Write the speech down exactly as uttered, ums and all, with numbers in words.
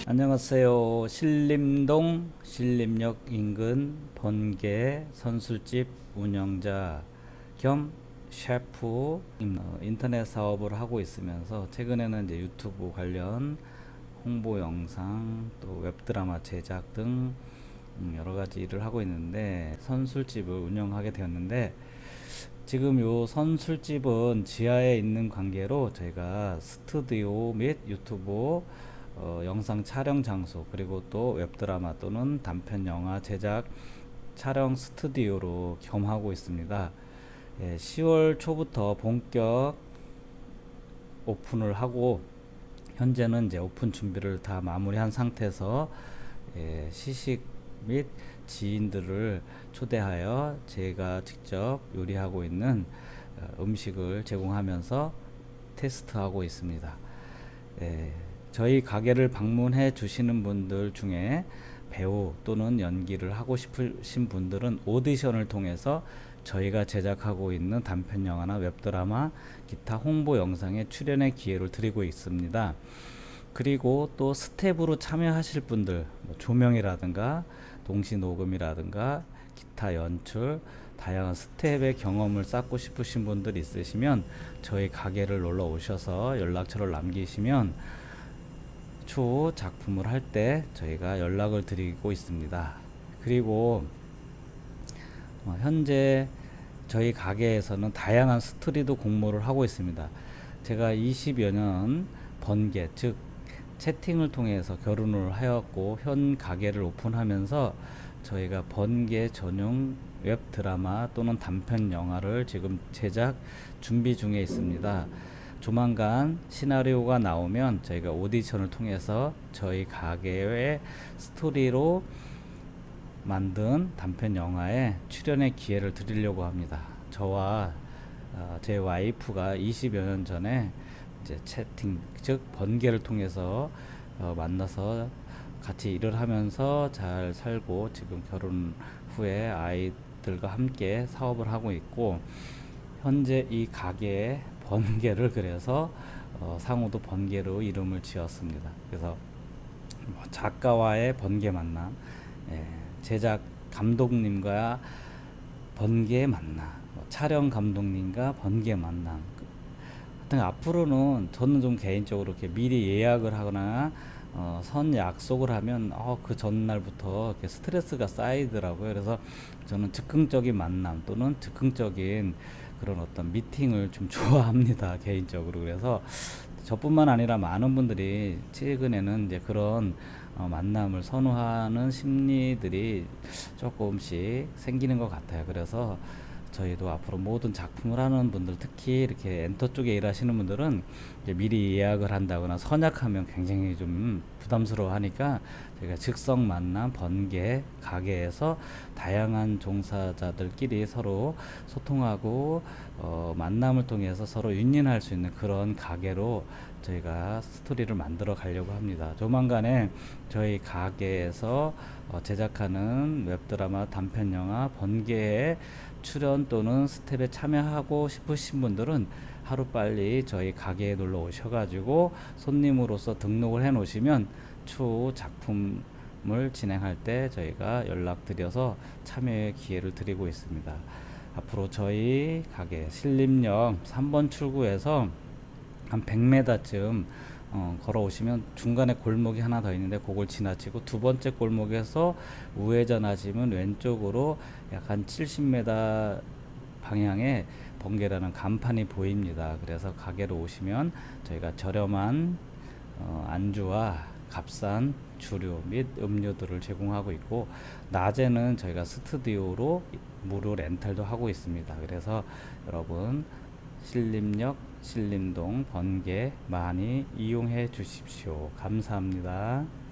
안녕하세요. 신림동 신림역 인근 번개 선술집 운영자 겸 셰프, 어, 인터넷 사업을 하고 있으면서 최근에는 이제 유튜브 관련 홍보 영상, 또 웹드라마 제작 등 음, 여러 가지 일을 하고 있는데, 선술집을 운영하게 되었는데, 지금 요 선술집은 지하에 있는 관계로 저희가 스튜디오 및 유튜브 어, 영상 촬영 장소, 그리고 또 웹드라마 또는 단편 영화 제작 촬영 스튜디오로 겸하고 있습니다. 예, 시월 초부터 본격 오픈을 하고, 현재는 이제 오픈 준비를 다 마무리한 상태에서 예, 시식 및 지인들을 초대하여 제가 직접 요리하고 있는 어, 음식을 제공하면서 테스트하고 있습니다. 예, 저희 가게를 방문해 주시는 분들 중에 배우 또는 연기를 하고 싶으신 분들은 오디션을 통해서 저희가 제작하고 있는 단편 영화나 웹드라마, 기타 홍보 영상에 출연의 기회를 드리고 있습니다. 그리고 또 스텝으로 참여하실 분들, 뭐 조명이라든가 동시 녹음이라든가 기타 연출, 다양한 스텝의 경험을 쌓고 싶으신 분들 있으시면 저희 가게를 놀러 오셔서 연락처를 남기시면 추후 작품을 할 때 저희가 연락을 드리고 있습니다. 그리고 어, 현재 저희 가게에서는 다양한 스토리도 공모를 하고 있습니다. 제가 이십여 년 번개, 즉 채팅을 통해서 결혼을 하였고, 현 가게를 오픈하면서 저희가 번개 전용 웹드라마 또는 단편 영화를 지금 제작 준비 중에 있습니다. 조만간 시나리오가 나오면 저희가 오디션을 통해서 저희 가게의 스토리로 만든 단편 영화에 출연의 기회를 드리려고 합니다. 저와 어, 제 와이프가 이십여 년 전에 이제 채팅, 즉 번개를 통해서 어, 만나서 같이 일을 하면서 잘 살고, 지금 결혼 후에 아이들과 함께 사업을 하고 있고, 현재 이 가게에 번개를 그래서 어, 상호도 번개로 이름을 지었습니다. 그래서 뭐 작가와의 번개 만남, 예, 제작 감독님과 번개 만남, 뭐 촬영 감독님과 번개 만남. 하여튼 앞으로는 저는 좀 개인적으로 이렇게 미리 예약을 하거나 어, 선 약속을 하면 어, 그 전날부터 이렇게 스트레스가 쌓이더라고요. 그래서 저는 즉흥적인 만남 또는 즉흥적인 그런 어떤 미팅을 좀 좋아합니다, 개인적으로. 그래서 저뿐만 아니라 많은 분들이 최근에는 이제 그런 어, 만남을 선호하는 심리들이 조금씩 생기는 것 같아요. 그래서 저희도 앞으로 모든 작품을 하는 분들, 특히 이렇게 엔터 쪽에 일하시는 분들은 이제 미리 예약을 한다거나 선약하면 굉장히 좀 부담스러워 하니까, 저희가 즉석 만남 번개 가게에서 다양한 종사자들끼리 서로 소통하고 어, 만남을 통해서 서로 윈윈할 수 있는 그런 가게로 저희가 스토리를 만들어 가려고 합니다. 조만간에 저희 가게에서 어, 제작하는 웹드라마 단편 영화 번개에 출연 또는 스텝에 참여하고 싶으신 분들은 하루빨리 저희 가게에 놀러 오셔가지고 손님으로서 등록을 해 놓으시면 추후 작품을 진행할 때 저희가 연락드려서 참여의 기회를 드리고 있습니다. 앞으로 저희 가게 신림역 삼 번 출구에서 한 백 미터쯤 어, 걸어오시면 중간에 골목이 하나 더 있는데, 그걸 지나치고 두 번째 골목에서 우회전하시면 왼쪽으로 약 한 칠십 미터 방향에 번개라는 간판이 보입니다. 그래서 가게로 오시면 저희가 저렴한 어, 안주와 값싼 주류 및 음료들을 제공하고 있고, 낮에는 저희가 스튜디오로 무료 렌탈도 하고 있습니다. 그래서 여러분 신림역 신림동 번개 많이 이용해 주십시오. 감사합니다.